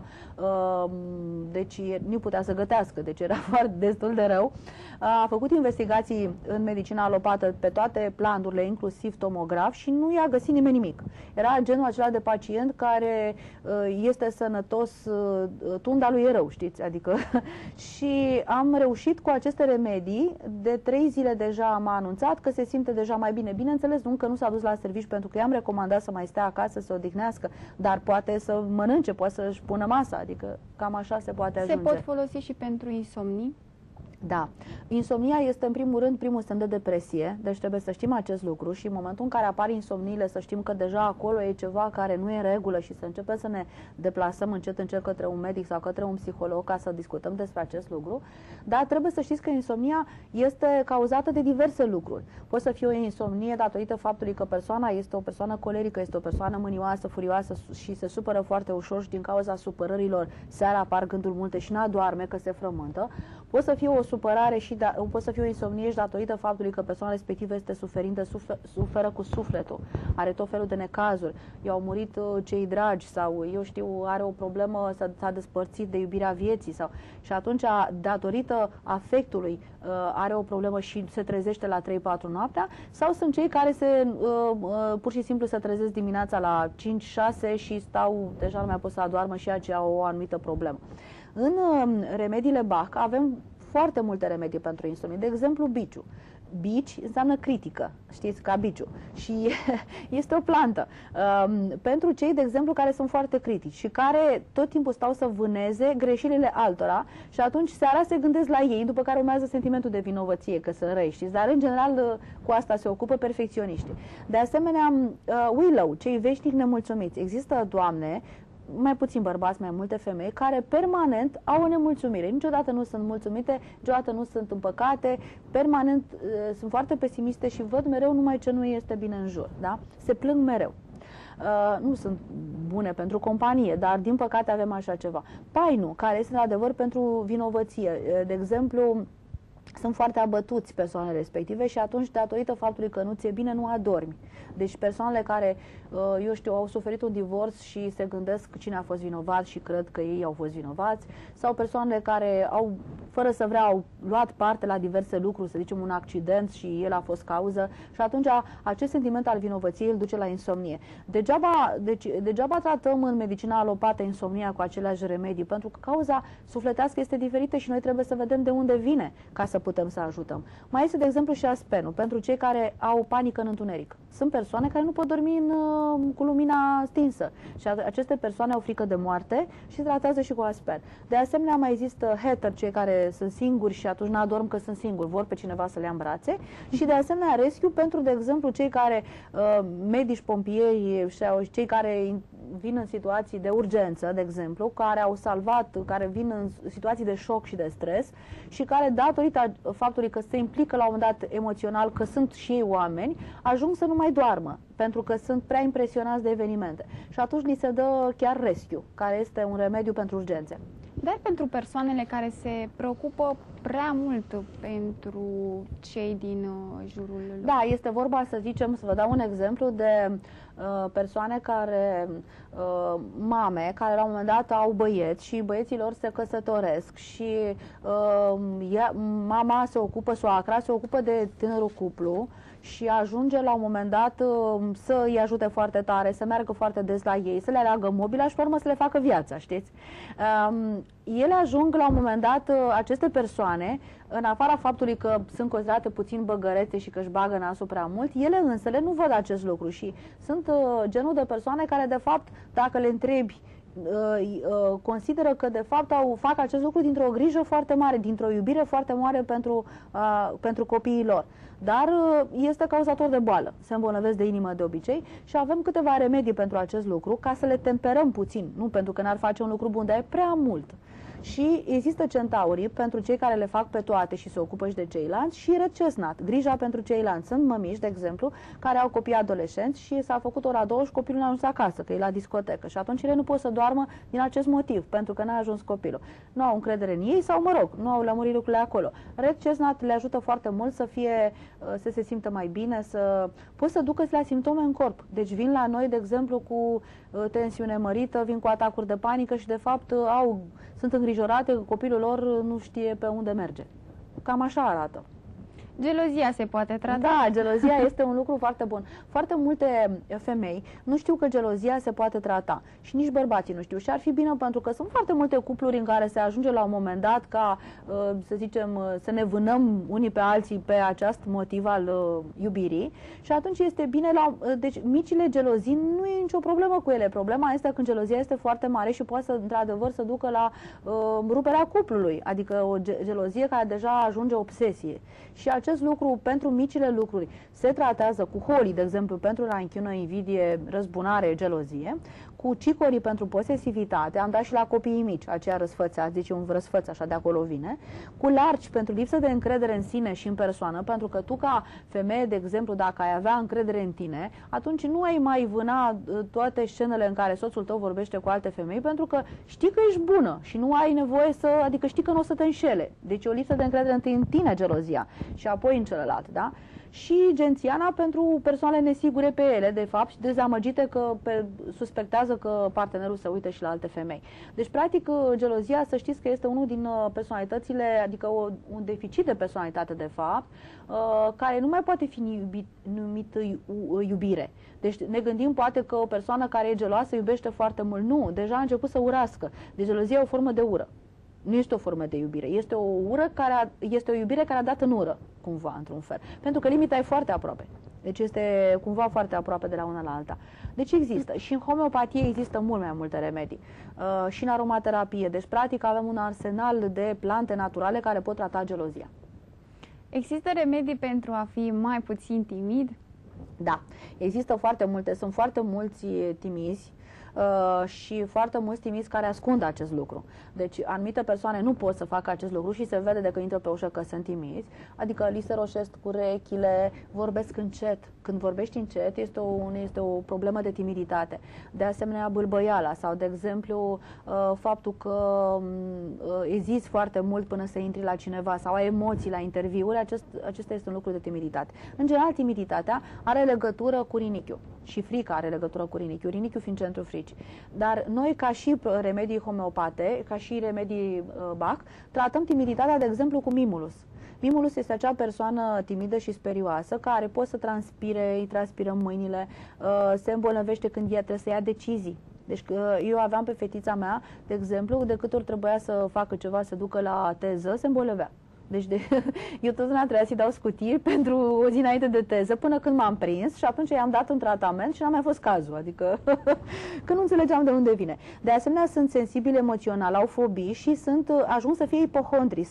nu putea să gătească, deci era foarte destul de rău. A făcut investigații în medicina alopată pe toate planurile, inclusiv tomograf, și nu i-a găsit nimeni nimic. Era genul acela de pacient care este sănătos, tunda lui e rău, știți? Adică și am reușit cu aceste remedii, de 3 zile deja m-a anunțat că se simte deja mai bine. Bineînțeles, nu că nu s-a dus la serviciu pentru că i-am recomandat să mai stea acasă, să se odihnească, dar poate să mănânce, poate să-și pună masa, adică cam așa se poate ajunge. Se pot folosi și pentru insomnii? Da. Insomnia este în primul rând primul semn de depresie, deci trebuie să știm acest lucru și în momentul în care apar insomniile să știm că deja acolo e ceva care nu e în regulă și să începem să ne deplasăm încet către un medic sau către un psiholog ca să discutăm despre acest lucru. Dar trebuie să știți că insomnia este cauzată de diverse lucruri. Poate să fie o insomnie datorită faptului că persoana este o persoană colerică, este o persoană mânioasă, furioasă și se supără foarte ușor și din cauza supărărilor seara apar gânduri multe și nu doarme, că se frământă. Poate să fie o supărare și poate să fie o insomnie și datorită faptului că persoana respectivă este suferintă, suferă cu sufletul, are tot felul de necazuri, i-au murit cei dragi sau, eu știu, are o problemă, s-a despărțit de iubirea vieții și atunci, datorită afectului, are o problemă și se trezește la 3-4 noaptea, sau sunt cei care pur și simplu se trezesc dimineața la 5-6 și stau, deja nu mai pot să adoarmă și aceea au o anumită problemă. În remediile Bach avem foarte multe remedii pentru insomnie. De exemplu, biciu. Bici înseamnă critică, știți, ca biciu. Și este o plantă. Pentru cei, de exemplu, care sunt foarte critici și care tot timpul stau să vâneze greșelile altora și atunci seara se gândesc la ei, după care urmează sentimentul de vinovăție, că sunt răi, știți? Dar, în general, cu asta se ocupă perfecționiștii. De asemenea, willow, cei veșnic nemulțumiți. Există doamne, mai puțin bărbați, mai multe femei, care permanent au o nemulțumire. Niciodată nu sunt mulțumite, niciodată nu sunt împăcate, permanent sunt foarte pesimiste și văd mereu numai ce nu este bine în jur. Da? Se plâng mereu. Nu sunt bune pentru companie, dar din păcate avem așa ceva. Painul, care este adevăr pentru vinovăție. De exemplu, sunt foarte abătuți persoanele respective și atunci, datorită faptului că nu ți-e bine, nu adormi. Deci persoanele care, eu știu, au suferit un divorț și se gândesc cine a fost vinovat și cred că ei au fost vinovați, sau persoanele care au, fără să vrea, au luat parte la diverse lucruri, să zicem un accident și el a fost cauză, și atunci acest sentiment al vinovăției îl duce la insomnie. Degeaba tratăm în medicina alopată insomnia cu aceleași remedii, pentru că cauza sufletească este diferită și noi trebuie să vedem de unde vine ca să putem să ajutăm. Mai este, de exemplu, și aspenul, pentru cei care au panică în întuneric. Sunt persoane care nu pot dormi cu lumina stinsă și aceste persoane au frică de moarte și se tratează și cu aspen. De asemenea, mai există hater, cei care sunt singuri și atunci n-adorm că sunt singuri, vor pe cineva să le ia în brațe, și de asemenea rescue pentru, de exemplu, cei care, medici, pompieri și cei care vin în situații de urgență, de exemplu, care au salvat, care vin în situații de șoc și de stres și care, datorită faptului că se implică la un moment dat emoțional, că sunt și ei oameni, ajung să nu mai doarmă, pentru că sunt prea impresionați de evenimente. Și atunci li se dă chiar rescue, care este un remediu pentru urgențe. Dar pentru persoanele care se preocupă prea mult pentru cei din jurul lor. Da, este vorba, să zicem, să vă dau un exemplu de persoane care, mame, care la un moment dat au băieți și băieții lor se căsătoresc și mama se ocupă, soacra se ocupă de tânărul cuplu și ajunge la un moment dat să îi ajute foarte tare, să meargă foarte des la ei, să le aleagă mobila și pe urmă să le facă viața, știți? Ele ajung la un moment dat, aceste persoane, în afara faptului că sunt considerate puțin băgărețe și că își bagă nasul prea mult, ele însele nu văd acest lucru și sunt genul de persoane care, de fapt, dacă le întrebi, consideră că de fapt fac acest lucru dintr-o grijă foarte mare, dintr-o iubire foarte mare pentru copiii lor. Dar este cauzator de boală, se îmbolnăvesc de inimă de obicei și avem câteva remedii pentru acest lucru ca să le temperăm puțin, nu pentru că n-ar face un lucru bun, dar e prea mult. Și există centaurii pentru cei care le fac pe toate și se ocupă și de ceilalți, și red chestnut, grija pentru ceilalți. Sunt mămiși, de exemplu, care au copii adolescenți și s-a făcut ora 2 și copilul n-a ajuns acasă, că e la discotecă și atunci ele nu pot să doarmă din acest motiv, pentru că n-a ajuns copilul. Nu au încredere în ei sau, mă rog, nu au lămurit lucrurile acolo. Red chestnut le ajută foarte mult să se simtă mai bine, să pot să ducă la simptome în corp. Deci vin la noi, de exemplu, cu tensiune mărită, vin cu atacuri de panică și de fapt sunt îngrijorate că copilul lor nu știe pe unde merge. Cam așa arată. Gelozia se poate trata? Da, gelozia este un lucru foarte bun. Foarte multe femei nu știu că gelozia se poate trata și nici bărbații nu știu. Și ar fi bine, pentru că sunt foarte multe cupluri în care se ajunge la un moment dat ca, să zicem, să ne vânăm unii pe alții pe acest motiv al iubirii și atunci este bine deci micile gelozii nu e nicio problemă cu ele. Problema este când gelozia este foarte mare și poate să, într-adevăr, să ducă la ruperea cuplului, adică o gelozie care deja ajunge obsesie. Și acest lucru, pentru micile lucruri, se tratează cu holi, de exemplu, pentru ranchiună, invidie, răzbunare, gelozie, cu cicorii pentru posesivitate, am dat și la copiii mici, aceea răsfățați, deci un răsfăț așa de acolo vine, cu larci pentru lipsă de încredere în sine și în persoană, pentru că tu ca femeie, de exemplu, dacă ai avea încredere în tine, atunci nu ai mai vâna toate scenele în care soțul tău vorbește cu alte femei, pentru că știi că ești bună și nu ai nevoie adică știi că nu o să te înșele. Deci o lipsă de încredere întâi în tine, gelozia, și apoi în celălalt, da? Și gențiana pentru persoanele nesigure pe ele, de fapt, și dezamăgite că suspectează că partenerul se uită și la alte femei. Deci, practic, gelozia, să știți că este unul din personalitățile, adică un deficit de personalitate, de fapt, care nu mai poate fi numit iubire. Deci ne gândim poate că o persoană care e geloasă iubește foarte mult. Nu, deja a început să urască. Deci gelozia e o formă de ură. Nu este o formă de iubire, este o iubire care a dat în ură, cumva, într-un fel. Pentru că limita e foarte aproape. Deci este cumva foarte aproape de la una la alta. Deci există. Și în homeopatie există mult mai multe remedii. Și în aromaterapie. Deci, practic, avem un arsenal de plante naturale care pot trata gelozia. Există remedii pentru a fi mai puțin timid? Da. Există foarte multe. Sunt foarte mulți timizi. și foarte mulți timizi care ascund acest lucru. Deci anumite persoane nu pot să facă acest lucru și se vede de când intră pe ușă că sunt timizi, adică li se roșesc urechile, vorbesc încet. Când vorbești încet este o problemă de timiditate. De asemenea, bâlbăiala sau, de exemplu, faptul că eziți foarte mult până să intri la cineva sau ai emoții la interviuri, acesta este un lucru de timiditate. În general, timiditatea are legătură cu rinichiul și frica are legătură cu rinichiul, rinichiul fiind centrul fricii. Dar noi, ca și remedii homeopate, ca și remedii Bach, tratăm timiditatea, de exemplu, cu mimulus. Mimulus este acea persoană timidă și sperioasă care poate să transpire, îi transpiră mâinile, se îmbolnăvește când ea trebuie să ia decizii. Deci eu aveam pe fetița mea, de exemplu, de câte ori trebuia să facă ceva, să ducă la teză, se îmbolnăvea. Deci eu totdeauna trebuia să-i dau scutiri pentru o zi înainte de teză, până când m-am prins și atunci i-am dat un tratament și n-a mai fost cazul, adică că nu înțelegeam de unde vine. De asemenea, sunt sensibili emoțional, au fobii și ajung să fie ipohondri,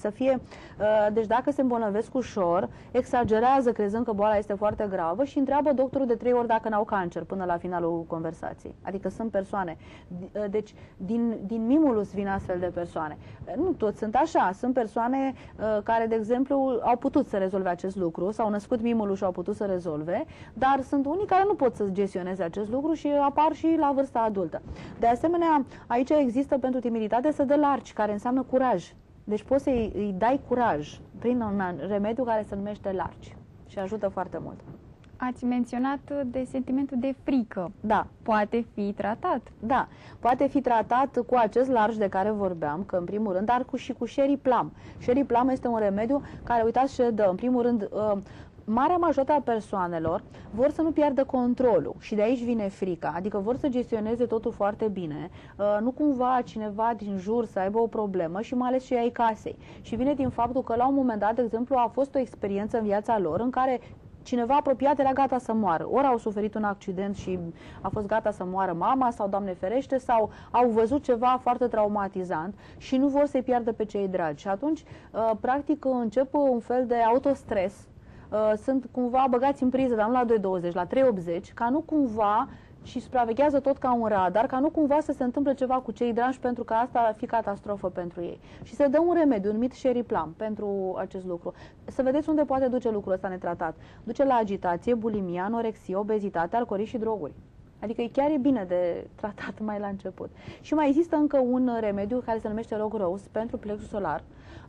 deci dacă se îmbolnăvesc ușor, exagerează crezând că boala este foarte gravă și întreabă doctorul de 3 ori dacă n-au cancer până la finalul conversației. Adică sunt persoane. Deci din mimulus vin astfel de persoane. Nu toți sunt așa, sunt persoane care, de exemplu, au putut să rezolve acest lucru, s-au născut mimul și au putut să rezolve, dar sunt unii care nu pot să gestioneze acest lucru și apar și la vârsta adultă. De asemenea, aici există pentru timiditate să dă largi, care înseamnă curaj. Deci poți să-i dai curaj prin un remediu care se numește largi și ajută foarte mult. Ați menționat de sentimentul de frică. Da. Poate fi tratat. Da, poate fi tratat cu acest larj de care vorbeam, că în primul rând, dar și cu Sherry Plum. Sherry Plum este un remediu care, uitați ce dă, în primul rând, marea majoritate a persoanelor vor să nu piardă controlul și de aici vine frica, adică vor să gestioneze totul foarte bine, nu cumva cineva din jur să aibă o problemă și mai ales și ai casei. Și vine din faptul că la un moment dat, de exemplu, a fost o experiență în viața lor în care cineva apropiat era gata să moară. Ori au suferit un accident și a fost gata să moară mama sau, Doamne ferește, sau au văzut ceva foarte traumatizant și nu vor să-i piardă pe cei dragi. Și atunci, practic, încep un fel de autostres. Sunt cumva băgați în priză, dar nu la 2,20, la 3,80, ca nu cumva, și supraveghează tot ca un radar, ca nu cumva să se întâmple ceva cu cei dragi, pentru că asta ar fi catastrofă pentru ei. Și se dă un remediu numit Sherry Plum pentru acest lucru. Să vedeți unde poate duce lucrul ăsta netratat. Duce la agitație, bulimia, anorexie, obezitate, alcoolism și droguri. Adică chiar e bine de tratat mai la început. Și mai există încă un remediu care se numește Rog Rose pentru plexul solar,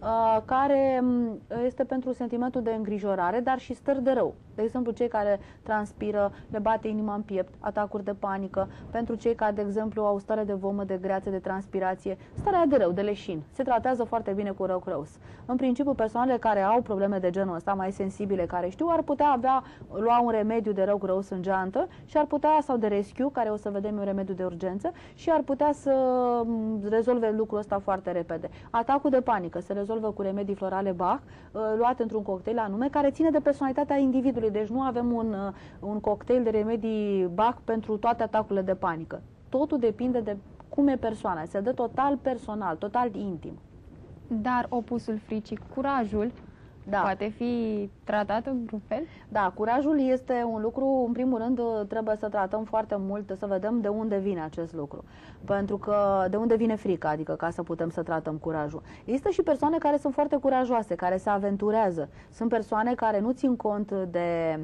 care este pentru sentimentul de îngrijorare, dar și stări de rău. De exemplu, cei care transpiră, le bate inima în piept, atacuri de panică, pentru cei care, de exemplu, au stare de vomă, de greață, de transpirație, starea de rău, de leșin. Se tratează foarte bine cu Rog Rose. În principiu, persoanele care au probleme de genul ăsta, mai sensibile, care știu, ar putea lua un remediu de Rog Rose în geantă și ar putea, sau de rescue, care o să vedem un remediu de urgență, și ar putea să rezolve lucrul ăsta foarte repede. Atacul de panică se rezolvă cu remedii florale Bach, luate într-un cocktail anume, care ține de personalitatea individului. Deci nu avem un cocktail de remedii Bach pentru toate atacurile de panică. Totul depinde de cum e persoana. Se dă total personal, total intim. Dar opusul fricii, curajul, poate fi tratat în vreun fel? Da, curajul este un lucru, în primul rând, trebuie să tratăm foarte mult, să vedem de unde vine acest lucru. Pentru că de unde vine frica, adică ca să putem să tratăm curajul. Există și persoane care sunt foarte curajoase, care se aventurează. Sunt persoane care nu țin cont de,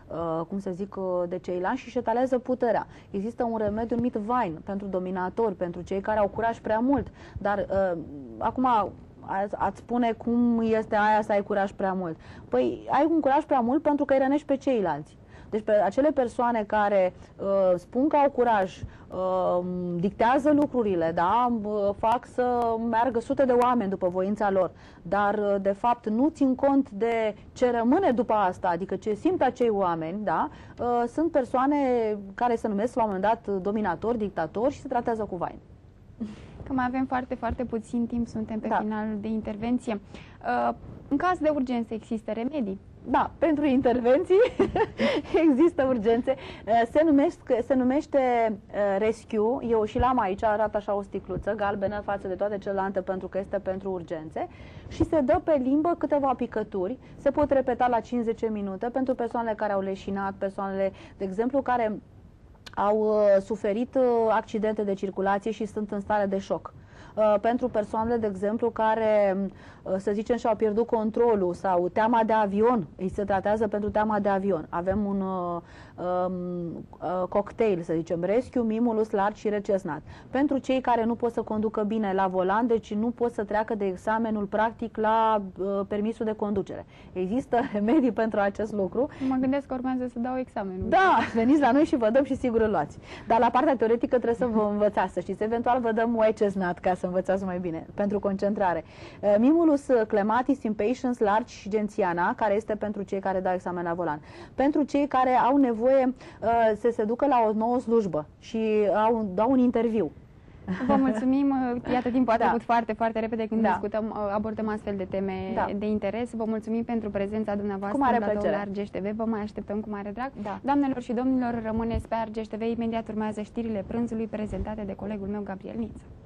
de ceilalți și își etalează puterea. Există un remediu numit Vine pentru dominatori, pentru cei care au curaj prea mult. Dar acum ați spune cum este aia să ai curaj prea mult. Păi ai un curaj prea mult pentru că îi rănești pe ceilalți. Deci pe acele persoane care spun că au curaj, dictează lucrurile, da? Fac să meargă sute de oameni după voința lor, dar de fapt nu țin cont de ce rămâne după asta, adică ce simt acei oameni, da? Sunt persoane care se numesc la un moment dat dominatori, dictatori și se tratează cu Vine. Că mai avem foarte, foarte puțin timp, suntem pe final de intervenție. În caz de urgență există remedii? Da, pentru intervenții există urgențe. Se numește Rescue. Eu și l-am aici, arată așa o sticluță galbenă față de toate celelalte pentru că este pentru urgențe și se dă pe limbă câteva picături. Se pot repeta la 50 minute pentru persoanele care au leșinat, persoanele, de exemplu, care au suferit accidente de circulație și sunt în stare de șoc. Pentru persoanele, de exemplu, care, să zicem, și-au pierdut controlul sau teama de avion, îi se tratează pentru teama de avion. Avem un cocktail, să zicem, Rescue, Mimulus, Large și Recesnat. Pentru cei care nu pot să conducă bine la volan, deci nu pot să treacă de examenul practic la permisul de conducere. Există remedii pentru acest lucru. Mă gândesc că urmează să dau examenul. Da, veniți la noi și vă dăm și sigur îl luați. Dar la partea teoretică trebuie să vă învățați, să știți. Eventual vă dăm White Chestnut ca să învățați mai bine, pentru concentrare. Mimulus, Clematis, Impatience, Large și Gentiana, care este pentru cei care dau examen la volan. Pentru cei care au nevoie să se ducă la o nouă slujbă și dau un interviu. Vă mulțumim, iată, timpul a trecut Da. foarte, foarte repede când Da. discutăm, abordăm astfel de teme Da. de interes. Vă mulțumim pentru prezența dumneavoastră Cu mare în platou la plăcere. Argeș TV. Vă mai așteptăm cu mare drag. Da. Doamnelor și domnilor, rămâneți pe Argeș TV. Imediat urmează știrile prânzului prezentate de colegul meu, Gabriel Niță.